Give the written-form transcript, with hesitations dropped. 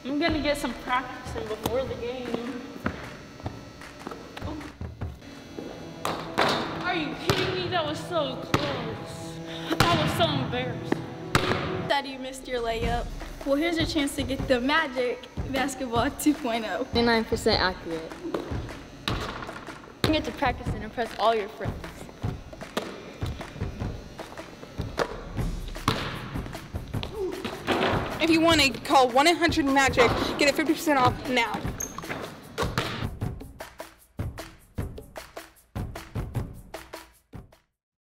I'm gonna get some practice in before the game. Oh. Are you kidding me? That was so close. I was so embarrassed. Thought you missed your layup. Well, here's your chance to get the Magic Basketball 2.0. 99% accurate. You get to practice and impress all your friends. If you want to call 1-800-MAGIC, get it 50% off now.